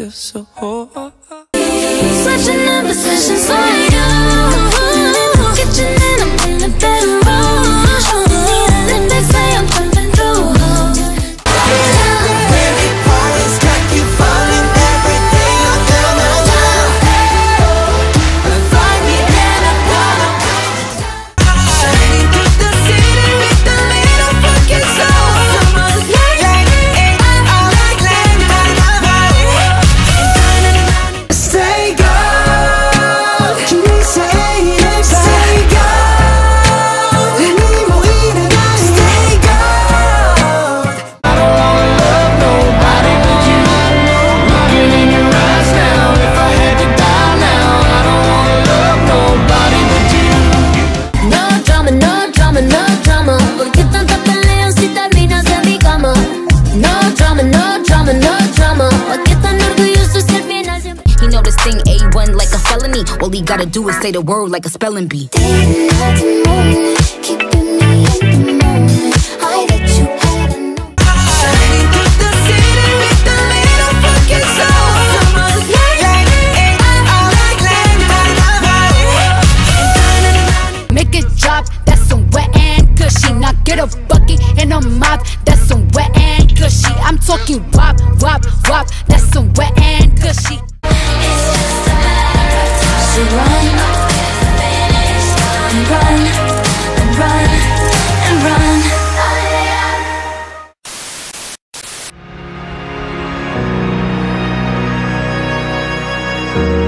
feel so whole. Switching up positions for you. Kitchen and I'm in a better room. And they say I'm coming through. Baby, parties got you falling every day until the time. Find me and I'm gonna shining through the city with a little funky soul. Someone's like all like land by the valley. Stay gold. Can you say it? Stay gold. Stay gold. I don't wanna love nobody but you. Looking in your eyes now, if I had to die now, I don't wanna love nobody but you. No drama, no drama, no drama. ¿Por qué tanta pelea si terminas en mi cama? No drama, no drama, no drama. ¿Por qué tan orgulloso si al final siempre? He know this thing A1 like a felony. All he gotta do is say the word like a spelling bee. Dating at the moment, keeping me in the moment. I bet you hadn't known. Shining through the city with a little funky soul. Someone's like all like land by the valley. Make it drop, that's some wet and cushy. Now get a bucket and a mop, that's some wet and cushy. I'm talking wop, wop, wop, that's some wet and cushy. So run, and run, and run, and run.